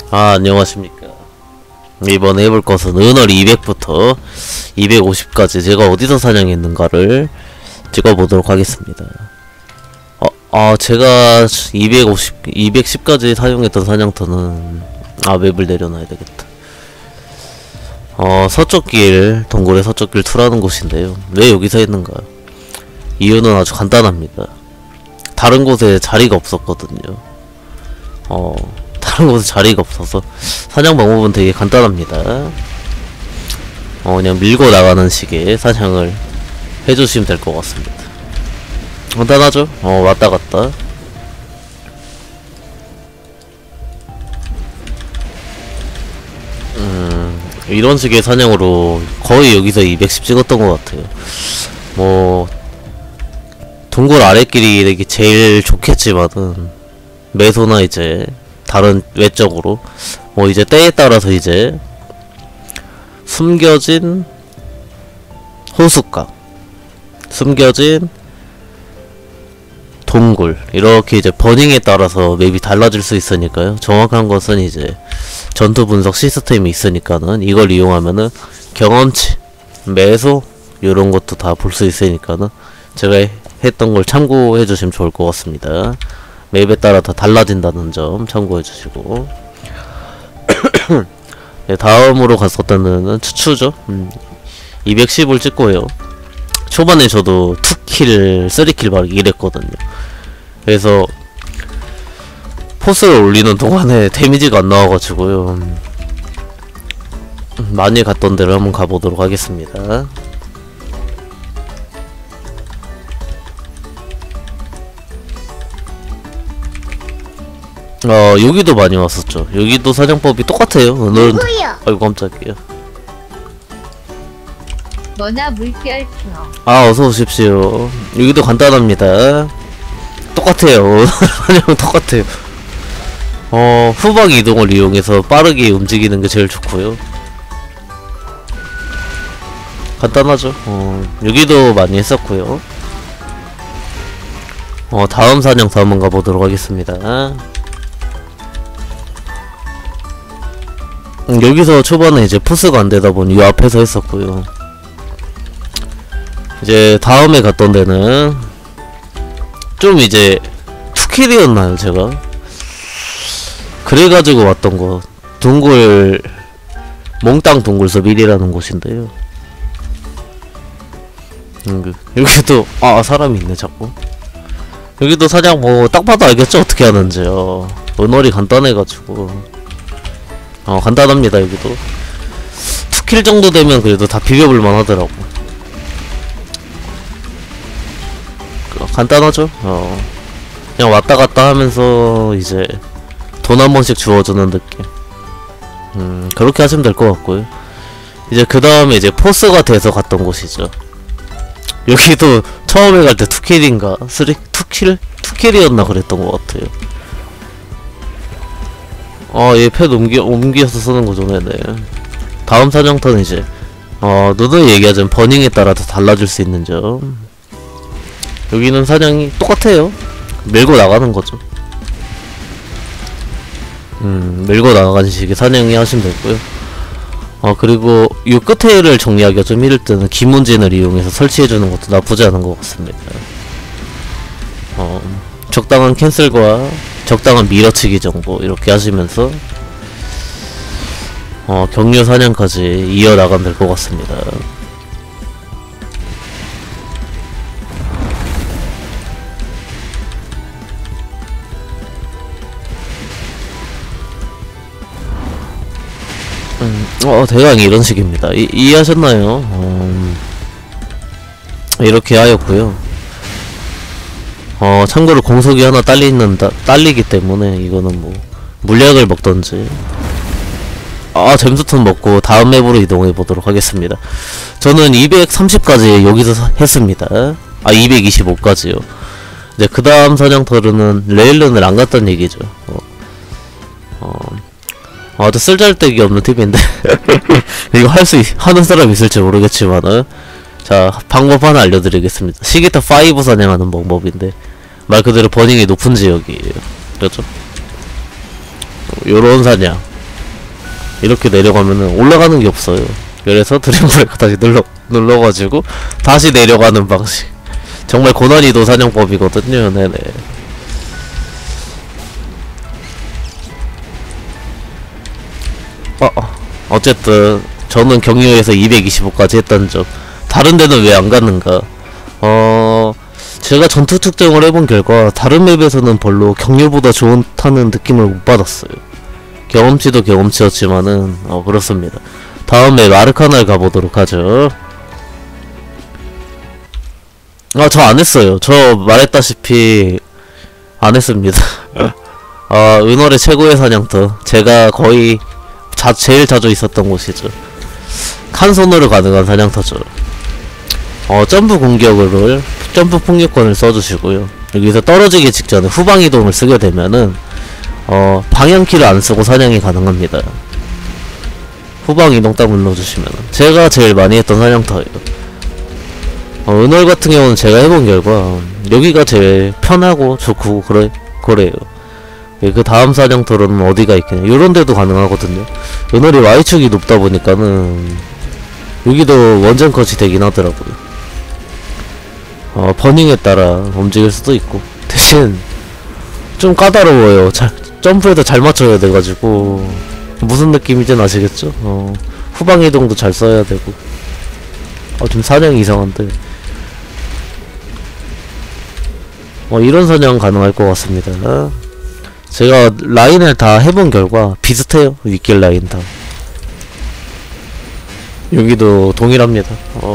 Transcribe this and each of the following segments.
안녕하십니까. 이번에 해볼 것은 은월 200부터 250까지 제가 어디서 사냥했는가를 찍어보도록 하겠습니다. 제가 210까지 사용했던 사냥터는 맵을 내려놔야 되겠다. 서쪽길, 동굴의 서쪽길 2라는 곳인데요. 왜 여기서 했는가? 이유는 아주 간단합니다. 다른 곳에 자리가 없었거든요. 다른 곳에 자리가 없어서 사냥 방법은 되게 간단합니다. 그냥 밀고 나가는 식의 사냥을 해주시면 될 것 같습니다. 간단하죠? 왔다 갔다. 이런 식의 사냥으로 거의 여기서 210 찍었던 것 같아요. 뭐 동굴 아래길이 이렇게 제일 좋겠지만은 매소나 이제 다른 외적으로 뭐 이제 때에 따라서 이제 숨겨진 호숫가, 숨겨진 동굴, 이렇게 이제 버닝에 따라서 맵이 달라질 수 있으니까요. 정확한 것은 이제 전투 분석 시스템이 있으니까는 이걸 이용하면은 경험치, 매소 요런 것도 다 볼 수 있으니까는 제가 했던 걸 참고해 주시면 좋을 것 같습니다. 맵에 따라 다 달라진다는 점 참고해 주시고. 네, 다음으로 갔었던 데는 추추죠. 210을 찍고요. 초반에 저도 2킬, 3킬 막 이랬거든요. 그래서 포스를 올리는 동안에 데미지가 안 나와가지고요. 많이 갔던 데를 한번 가보도록 하겠습니다. 여기도 많이 왔었죠. 여기도 사냥법이 똑같아요. 오늘은. 아이고 깜짝이야. 머나 물결표. 어서 오십시오. 여기도 간단합니다. 똑같아요. 사냥은 똑같아요. 후방 이동을 이용해서 빠르게 움직이는 게 제일 좋고요. 간단하죠. 여기도 많이 했었고요. 다음 사냥터 한번 가보도록 하겠습니다. 여기서 초반에 이제 포스가 안되다 보니 이 앞에서 했었고요. 이제 다음에 갔던 데는 좀 이제 2킬이었나요 제가? 그래가지고 왔던 거 동굴 몽땅 동굴섭 1이라는 곳인데요. 여기도 사람이 있네 자꾸. 여기도 사냥 뭐 딱 봐도 알겠죠 어떻게 하는지요. 은월이 간단해가지고 간단합니다. 여기도 2킬 정도 되면 그래도 다 비벼볼만 하더라고. 간단하죠? 그냥 왔다갔다 하면서 이제 돈 한 번씩 주워주는 느낌. 그렇게 하시면 될 것 같고요. 이제 그 다음에 이제 포스가 돼서 갔던 곳이죠. 여기도 처음에 갈 때 2킬인가? 2킬? 2킬이었나 그랬던 것 같아요. 얘 팻 옮겨서 쓰는 거죠. 네네. 다음 사냥터는 이제 누누이 얘기하자면 버닝에 따라 다 달라질 수 있는 점. 여기는 사냥이 똑같아요. 밀고 나가는 거죠. 밀고 나가는 식의 사냥이 하시면 되고요. 그리고 이 끝에를 정리하기가 좀 힘들 때는 기문진을 이용해서 설치해주는 것도 나쁘지 않은 것 같습니다. 적당한 캔슬과 적당한 밀어치기 정도 이렇게 하시면서 격려 사냥까지 이어나가면 될 것 같습니다. 대강 이런 식입니다. 이해하셨나요? 이렇게 하였고요. 참고로 공속이 하나 딸리기 때문에 이거는 뭐 물약을 먹던지. 잼스톤 먹고 다음 맵으로 이동해 보도록 하겠습니다. 저는 230까지 여기서 했습니다. 225까지요. 이제 그 다음 사냥터로는 레일런을 안 갔다는 얘기죠. 아주 쓸잘데기 없는 팁인데 이거 하는 사람 있을지 모르겠지만은, 자, 방법 하나 알려드리겠습니다. 시기타 5 사냥하는 방법인데 말 그대로 버닝이 높은 지역이에요. 그렇죠? 요런 사냥 이렇게 내려가면은 올라가는 게 없어요. 그래서 드림브레이크 다시 눌러가지고 다시 내려가는 방식. 정말 고난이도 사냥법이거든요. 네네. 어쨌든 저는 경유에서 225까지 했다는 점. 다른 데는 왜 안 갔는가? 제가 전투 특정을 해본 결과 다른 맵에서는 별로 경유보다 좋다는 느낌을 못 받았어요. 경험치도 경험치였지만은 그렇습니다. 다음 맵 아르카나를 가보도록 하죠. 저 안 했어요. 저 말했다시피 안 했습니다. 은월의 최고의 사냥터. 제가 거의 제일 자주 있었던 곳이죠. 칸손으로 가능한 사냥터죠. 점프 공격을 점프 폭력권을 써주시고요. 여기서 떨어지기 직전에 후방 이동을 쓰게 되면은 방향키를 안 쓰고 사냥이 가능합니다. 후방 이동 딱 눌러주시면은 제가 제일 많이 했던 사냥터예요. 은월 같은 경우는 제가 해본 결과 여기가 제일 편하고 좋고 그래요. 그 다음 사냥터로는 어디가 있겠냐, 요런 데도 가능하거든요. 은월이 Y축이 높다 보니까는 여기도 원전 컷이 되긴 하더라고요. 버닝에 따라 움직일 수도 있고, 대신 좀 까다로워요. 점프에도 잘 맞춰야 돼가지고. 무슨 느낌인지는 아시겠죠? 후방 이동도 잘 써야 되고. 좀 사냥이 이상한데. 이런 사냥 가능할 것 같습니다. 제가 라인을 다 해본 결과 비슷해요. 윗길 라인 다. 여기도 동일합니다.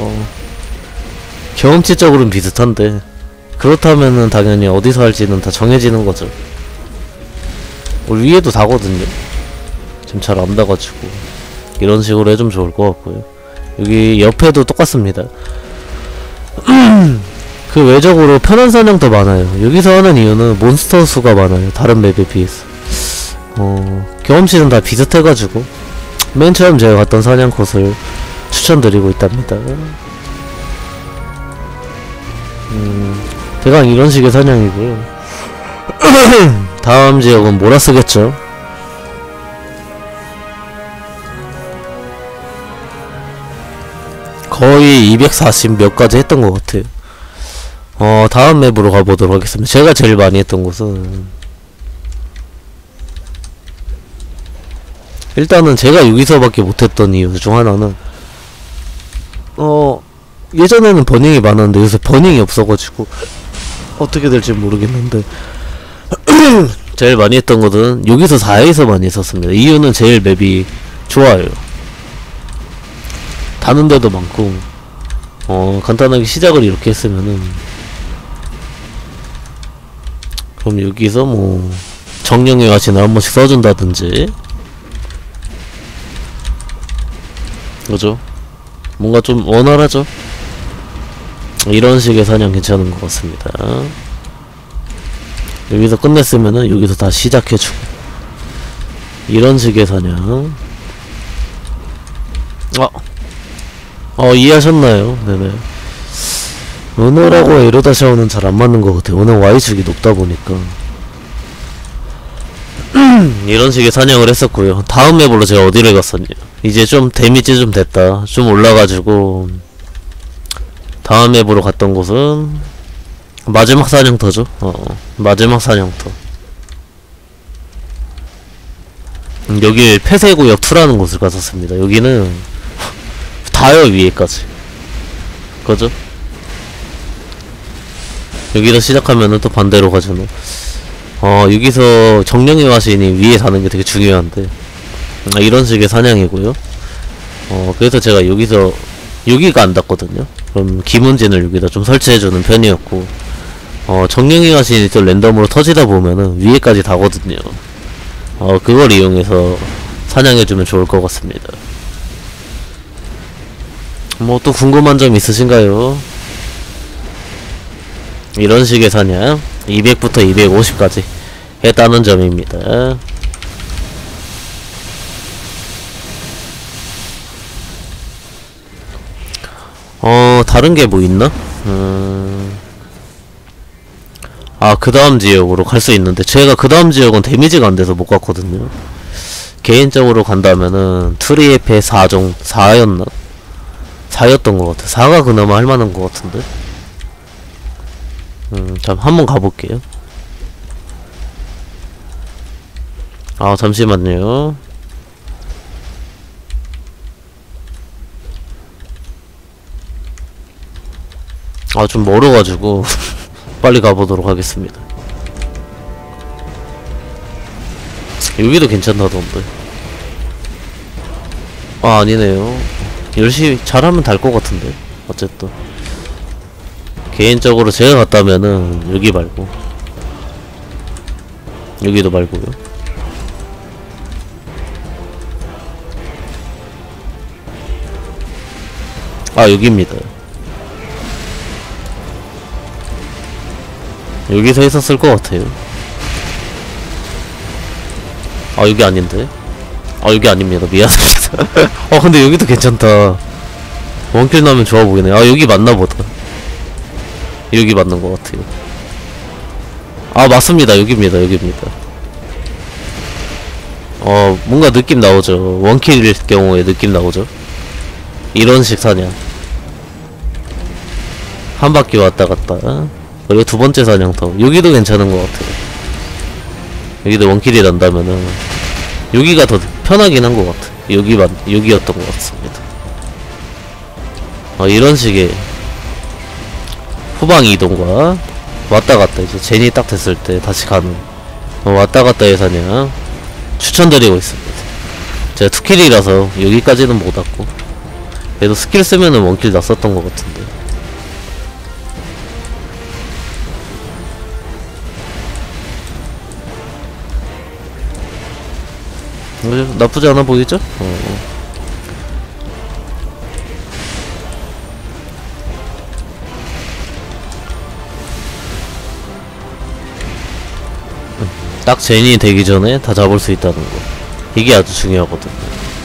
경험치적으로는 비슷한데, 그렇다면은 당연히 어디서 할지는 다 정해지는 거죠. 우리 위에도 다거든요. 지금 잘 안 다가지고 이런 식으로 해주면 좋을 것 같고요. 여기 옆에도 똑같습니다. 그 외적으로 편한 사냥 더 많아요. 여기서 하는 이유는 몬스터 수가 많아요. 다른 맵에 비해서. 경험치는 다 비슷해가지고 맨 처음 제가 갔던 사냥 컷을 추천드리고 있답니다. 대강 이런 식의 사냥이고요. 다음 지역은 몰아쓰겠죠. 거의 240 몇 가지 했던 것 같아요. 다음 맵으로 가보도록 하겠습니다. 제가 제일 많이 했던 곳은, 일단은 제가 여기서밖에 못했던 이유 중 하나는 예전에는 버닝이 많았는데 요새 버닝이 없어가지고 어떻게 될지 모르겠는데 제일 많이 했던 것은 여기서 4회에서 많이 했었습니다. 이유는 제일 맵이 좋아요. 다는 데도 많고, 간단하게 시작을 이렇게 했으면은, 그럼 여기서 뭐 정령의 와신을 한 번씩 써준다든지, 그죠? 뭔가 좀 원활하죠? 이런 식의 사냥 괜찮은 것 같습니다. 여기서 끝냈으면은 여기서 다 시작해주고, 이런 식의 사냥. 이해하셨나요? 네네. 은호라고 에로다샤오는 잘 안 맞는 것 같아요. 은호 Y축이 높다 보니까. 이런 식의 사냥을 했었고요. 다음 맵으로 제가 어디를 갔었냐. 이제 좀 데미지 좀 됐다. 좀 올라가지고, 다음 맵으로 갔던 곳은, 마지막 사냥터죠. 마지막 사냥터. 여기 폐쇄구역 2라는 곳을 갔었습니다. 여기는, 다요, 위에까지. 그죠? 여기서 시작하면은 또 반대로 가잖아. 여기서 정령의 와신이 위에 사는 게 되게 중요한데, 이런 식의 사냥이고요. 그래서 제가 여기가 안 닿거든요. 그럼 기문진을 여기다 좀 설치해주는 편이었고, 정령의 와신이 또 랜덤으로 터지다 보면은 위에까지 닿거든요. 그걸 이용해서 사냥해주면 좋을 것 같습니다. 뭐 또 궁금한 점 있으신가요? 이런 식의 사냥 200부터 250까지 했다는 점입니다. 다른 게 뭐 있나? 그 다음 지역으로 갈 수 있는데, 제가 그 다음 지역은 데미지가 안 돼서 못 갔거든요. 개인적으로 간다면은 트리에페 4였나? 4였던 것 같아. 4가 그나마 할만한 것 같은데. 참 한번 가볼게요. 아 잠시만요. 아 좀 멀어가지고 빨리 가보도록 하겠습니다. 여기도 괜찮다던데. 아 아니네요. 열심히 잘하면 달 것 같은데. 어쨌든 개인적으로 제가 갔다면은 여기 말고 여기도 말고요. 아 여기입니다. 여기서 했었을 것 같아요. 아 여기 아닌데. 아 여기 아닙니다. 미안합니다. 근데 여기도 괜찮다. 원킬 나면 좋아 보이네. 아 여기 맞나보다. 여기 맞는 것 같아요. 아 맞습니다. 여기입니다. 여기입니다. 뭔가 느낌 나오죠. 원킬일 경우에 느낌 나오죠. 이런식 사냥 한 바퀴 왔다 갔다. 그리고 두 번째 사냥 더. 여기도 괜찮은 것 같아요. 여기도 원킬이 난다면은 여기가 더 편하긴 한 것 같아. 여기였던 것 같습니다. 이런 식의 후방 이동과 왔다 갔다 이제 제니 딱 됐을 때 다시 가는 왔다 갔다의 사냥 추천드리고 있습니다. 제가 투킬이라서 여기까지는 못 왔고 그래도 스킬 쓰면은 원킬 났었던 것 같은데. 나쁘지 않아 보이죠? 딱 제니 되기 전에 다 잡을 수 있다는 거. 이게 아주 중요하거든요.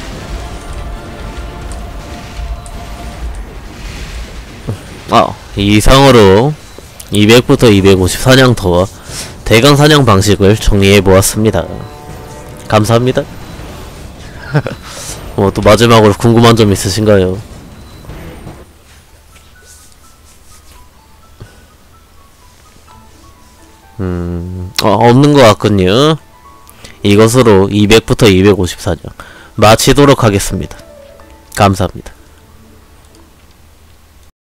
이상으로 200부터 250 사냥터와 대강 사냥 방식을 정리해보았습니다. 감사합니다. 또 마지막으로 궁금한 점 있으신가요? 없는 것 같군요. 이것으로 200부터 250 사냥 마치도록 하겠습니다. 감사합니다.